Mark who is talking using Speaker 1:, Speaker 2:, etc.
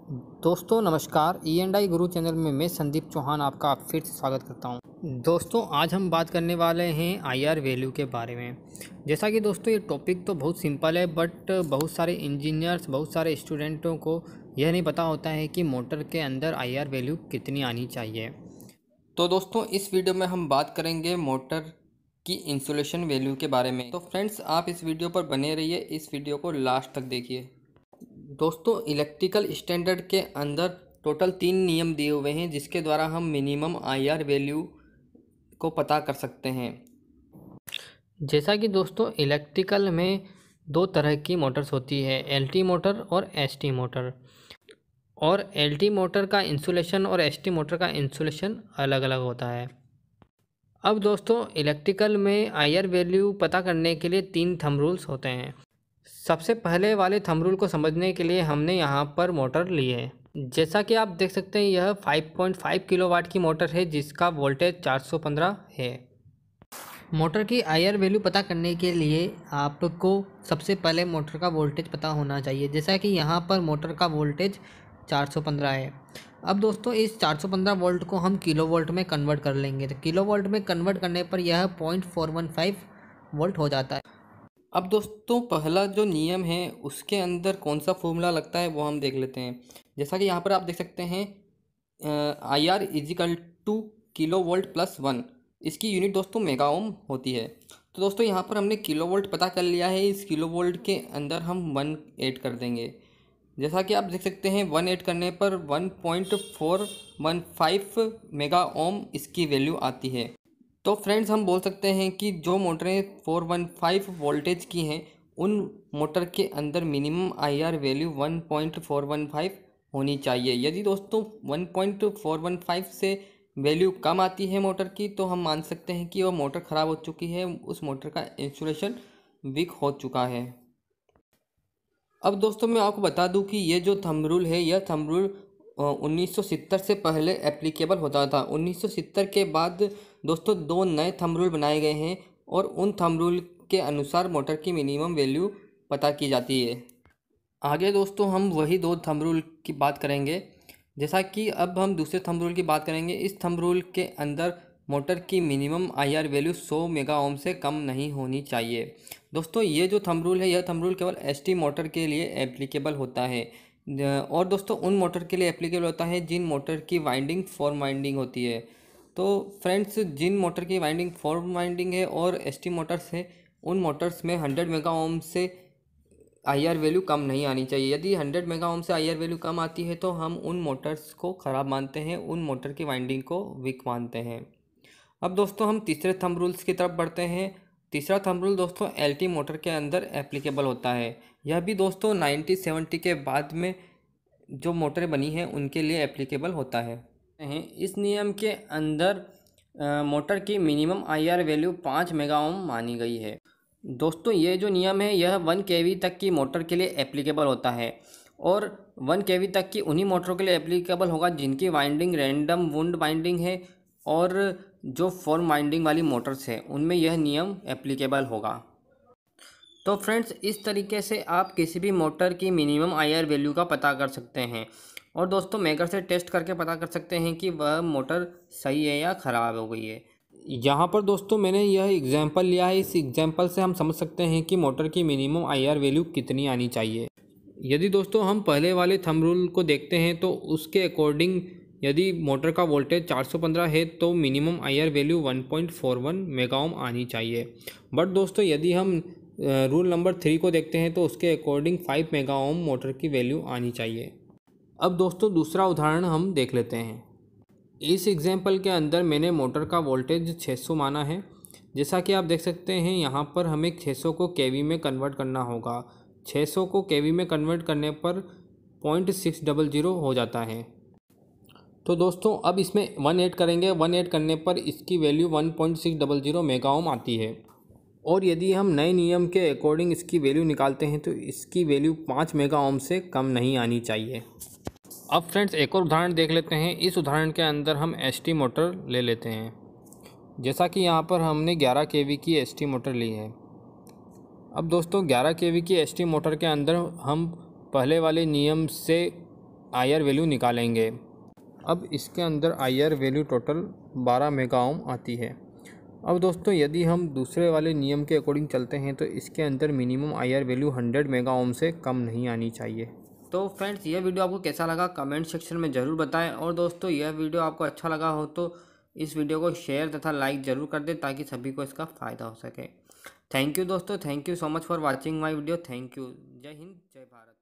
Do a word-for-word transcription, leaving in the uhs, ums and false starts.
Speaker 1: दोस्तों नमस्कार, E and I Guru channel में मैं संदीप चौहान आपका फिर से स्वागत करता हूं। दोस्तों आज हम बात करने वाले हैं आई आर वैल्यू के बारे में। जैसा कि दोस्तों ये टॉपिक तो बहुत सिंपल है, बट बहुत सारे इंजीनियर्स बहुत सारे स्टूडेंटों को यह नहीं पता होता है कि मोटर के अंदर आई आर वैल्यू कितनी आनी चाहिए। तो दोस्तों इस वीडियो में हम बात करेंगे मोटर की इंसुलेशन वैल्यू के बारे में। तो फ्रेंड्स आप इस वीडियो पर बने रहिए, इस वीडियो को लास्ट तक देखिए। दोस्तों इलेक्ट्रिकल स्टैंडर्ड के अंदर टोटल तीन नियम दिए हुए हैं जिसके द्वारा हम मिनिमम आई आर वैल्यू को पता कर सकते हैं। जैसा कि दोस्तों इलेक्ट्रिकल में दो तरह की मोटर्स होती है, एल टी मोटर और एस टी मोटर। और एल टी मोटर का इंसुलेशन और एस टी मोटर का इंसुलेशन अलग अलग होता है। अब दोस्तों इलेक्ट्रिकल में आई आर वैल्यू पता करने के लिए तीन थंब रूल्स होते हैं। सबसे पहले वाले थंब रूल को समझने के लिए हमने यहाँ पर मोटर ली है। जैसा कि आप देख सकते हैं यह पाँच पॉइंट पाँच किलोवाट की मोटर है जिसका वोल्टेज चार सौ पंद्रह है। मोटर की आई आर वैल्यू पता करने के लिए आपको सबसे पहले मोटर का वोल्टेज पता होना चाहिए। जैसा कि यहाँ पर मोटर का वोल्टेज चार सौ पंद्रह है। अब दोस्तों इस चार सौ पंद्रह वोल्ट को हम किलो वोल्ट में कन्वर्ट कर लेंगे। तो किलो वोल्ट में कन्वर्ट करने पर यह point four one five volt हो जाता है। अब दोस्तों पहला जो नियम है उसके अंदर कौन सा फॉर्मूला लगता है वो हम देख लेते हैं। जैसा कि यहाँ पर आप देख सकते हैं I R equal to kilo volt plus one, इसकी यूनिट दोस्तों मेगा ओम होती है। तो दोस्तों यहाँ पर हमने किलो वोल्ट पता कर लिया है, इस किलो वोल्ट के अंदर हम वन ऐड कर देंगे। जैसा कि आप देख सकते हैं वन ऐड करने पर one point four one five mega ohm इसकी वैल्यू आती है। तो फ्रेंड्स हम बोल सकते हैं कि जो मोटरें चार सौ पंद्रह वोल्टेज की हैं उन मोटर के अंदर minimum I R value one point four one five होनी चाहिए। यदि दोस्तों one point four one five से वैल्यू कम आती है मोटर की तो हम मान सकते हैं कि वो मोटर ख़राब हो चुकी है, उस मोटर का इंसुलेशन वीक हो चुका है। अब दोस्तों मैं आपको बता दूं कि ये जो थंब रूल है यह थंब रूल उन्नीस सौ सत्तर से पहले एप्लीकेबल होता था। उन्नीस सौ सत्तर के बाद दोस्तों दो नए थंब रूल बनाए गए हैं और उन थंब रूल के अनुसार मोटर की मिनिमम वैल्यू पता की जाती है। आगे दोस्तों हम वही दो थंब रूल की बात करेंगे। जैसा कि अब हम दूसरे थंब रूल की बात करेंगे। इस थंब रूल के अंदर मोटर की मिनिमम आई आर वैल्यू सौ मेगा ओम से कम नहीं होनी चाहिए। दोस्तों ये जो थंब रूल है यह थंब रूल केवल एस टी मोटर के लिए एप्लीकेबल होता है और दोस्तों उन मोटर के लिए एप्लीकेबल होता है जिन मोटर की वाइंडिंग फोर वाइंडिंग होती है। तो फ्रेंड्स जिन मोटर की वाइंडिंग फोर वाइंडिंग है और एस टी मोटर्स है उन मोटर्स में हंड्रेड मेगा ओम से आई आर वैल्यू कम नहीं आनी चाहिए। यदि हंड्रेड मेगा ओम से आई आर वैल्यू कम आती है तो हम उन मोटर्स को ख़राब मानते हैं, उन मोटर की वाइंडिंग को वीक मानते हैं। अब दोस्तों हम तीसरे थंब रूल्स की तरफ बढ़ते हैं। तीसरा थंब रूल दोस्तों एल टी मोटर के अंदर एप्लीकेबल होता है। यह भी दोस्तों नाइनटीन सेवेंटी के बाद में जो मोटरें बनी हैं उनके लिए एप्लीकेबल होता है। इस नियम के अंदर आ, मोटर की मिनिमम आई आर वैल्यू पाँच मेगा ओम मानी गई है। दोस्तों ये जो नियम है यह वन के वी तक की मोटर के लिए एप्लीकेबल होता है और वन के वी तक की उन्हीं मोटरों के लिए एप्लीकेबल होगा जिनकी वाइंडिंग रैंडम वुंड वाइंडिंग है और जो फोर वाइंडिंग वाली मोटर्स है उनमें यह नियम एप्लीकेबल होगा। तो फ्रेंड्स इस तरीके से आप किसी भी मोटर की मिनिमम आई आर वैल्यू का पता कर सकते हैं और दोस्तों मेकर से टेस्ट करके पता कर सकते हैं कि वह मोटर सही है या ख़राब हो गई है। यहाँ पर दोस्तों मैंने यह एग्जांपल लिया है, इस एग्जांपल से हम समझ सकते हैं कि मोटर की मिनिमम आई आर वैल्यू कितनी आनी चाहिए। यदि दोस्तों हम पहले वाले थंब रूल को देखते हैं तो उसके अकॉर्डिंग यदि मोटर का वोल्टेज चार सौ पंद्रह है तो minimum I R value one point four one mega ohm आनी चाहिए। बट दोस्तों यदि हम रूल नंबर थ्री को देखते हैं तो उसके according five mega ohm motor की वैल्यू आनी चाहिए। अब दोस्तों दूसरा उदाहरण हम देख लेते हैं। इस एग्जाम्पल के अंदर मैंने मोटर का वोल्टेज छह सौ माना है। जैसा कि आप देख सकते हैं यहाँ पर हमें छह सौ को केवी में कन्वर्ट करना होगा। छह सौ को केवी में कन्वर्ट करने पर पॉइंट सिक्स डबल ज़ीरो हो जाता है। तो दोस्तों अब इसमें वन ऐड करेंगे, वन ऐड करने पर इसकी value one point six double zero mega ohm आती है और यदि हम नए नियम के अकॉर्डिंग इसकी वैल्यू निकालते हैं तो इसकी वैल्यू पाँच मेगा ओम से कम नहीं आनी चाहिए। अब फ्रेंड्स एक और उदाहरण देख लेते हैं। इस उदाहरण के अंदर हम एस टी मोटर ले लेते हैं। जैसा कि यहाँ पर हमने ग्यारह के वी की एस टी मोटर ली है। अब दोस्तों ग्यारह के वी की एस टी मोटर के अंदर हम पहले वाले नियम से आई आर वैल्यू निकालेंगे। अब इसके अंदर आई आर वैल्यू टोटल बारह मेगा ओम आती है। अब दोस्तों यदि हम दूसरे वाले नियम के अकॉर्डिंग चलते हैं तो इसके अंदर minimum I R value hundred mega ohm से कम नहीं आनी चाहिए। तो फ्रेंड्स यह वीडियो आपको कैसा लगा कमेंट सेक्शन में ज़रूर बताएं, और दोस्तों यह वीडियो आपको अच्छा लगा हो तो इस वीडियो को शेयर तथा लाइक ज़रूर कर दें ताकि सभी को इसका फ़ायदा हो सके। थैंक यू दोस्तों, thank you so much for watching my video. Thank you. जय हिंद, जय भारत।